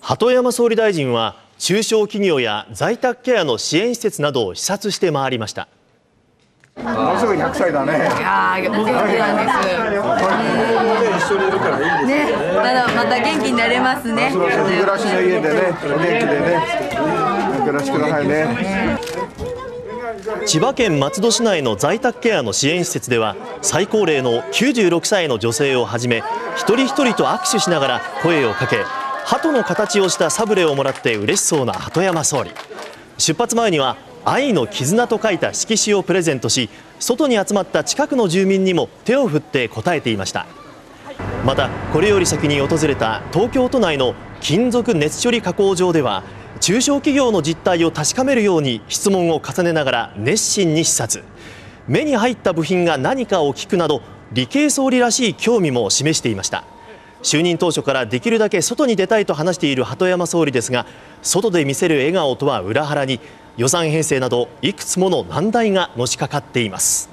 鳩山総理大臣は中小企業や在宅ケアの支援施設などを視察して回りました。 もうすぐ100歳だね。いやー、お元気なんです。 一緒にいるからいいですね。 また元気になれますね。 日暮らしの家でね、お元気でね、暮らしてくださいね。 千葉県松戸市内の在宅ケアの支援施設では、最高齢の96歳の女性をはじめ、一人一人と握手しながら声をかけ、鳩の形をしたサブレをもらって嬉しそうな鳩山総理。出発前には愛の絆と書いた色紙をプレゼントし、外に集まった近くの住民にも手を振って応えていました。またこれより先に訪れた東京都内の金属熱処理加工場では、中小企業の実態を確かめるように質問を重ねながら熱心に視察。目に入った部品が何かを聞くなど、理系総理らしい興味も示していました。就任当初からできるだけ外に出たいと話している鳩山総理ですが、外で見せる笑顔とは裏腹に予算編成などいくつもの難題がのしかかっています。